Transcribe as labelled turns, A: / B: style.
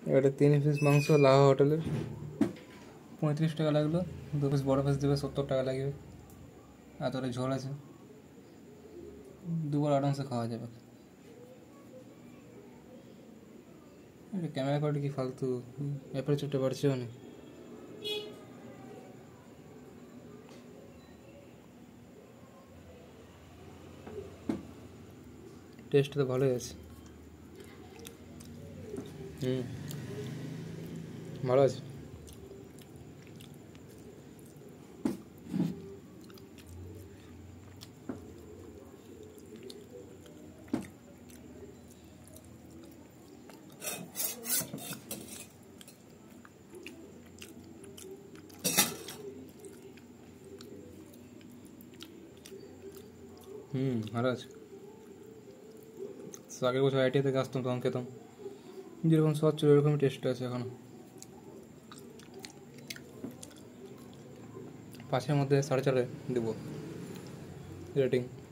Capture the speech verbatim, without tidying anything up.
A: এটা তিন পিস মাংস লাহা হোটেলের পঁয়ত্রিশ টাকা লাগলো, দু পিস বড় পিস দেবে সত্তর টাকা লাগবে। এতটা ঝোল আছে, দুবার আরামসে খাওয়া যাবে। ক্যামেরা কোয়ালিটি কি ফালতু, অ্যাপারচারটা বাড়ছে অনেক। টেস্ট তো ভালোই আছে। হুম, ভালো আছে। হুম, ভালো আছে। আগের বছর আইটিআই থেকে আসতাম তখন খেতাম, যেরকম স্বাদ ছিল এরকমই টেস্ট আছে এখনো। পাঁচের মধ্যে সাড়ে চারে দেবো রেটিং।